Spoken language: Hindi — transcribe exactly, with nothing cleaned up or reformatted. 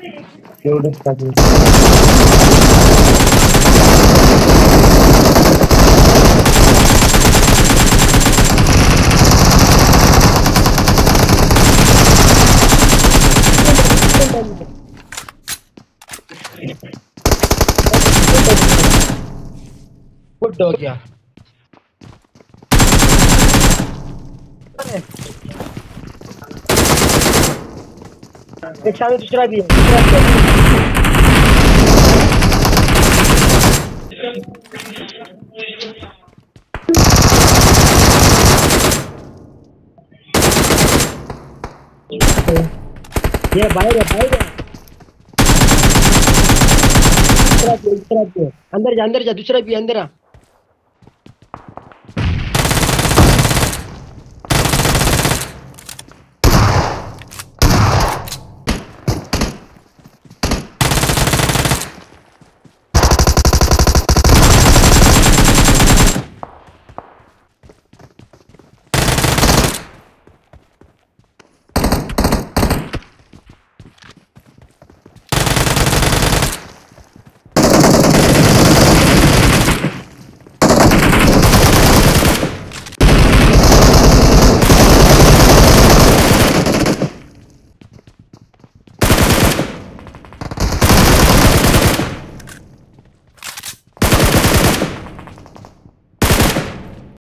एवढंच टाकलं. कुठं हो गया एक सामने दूसरा भी है, दूसरा भी है। ये बाहर है, बाहर है। दूसरा भी है, दूसरा भी है। अंदर जा, अंदर जा, दूसरा भी है, अंदर आ।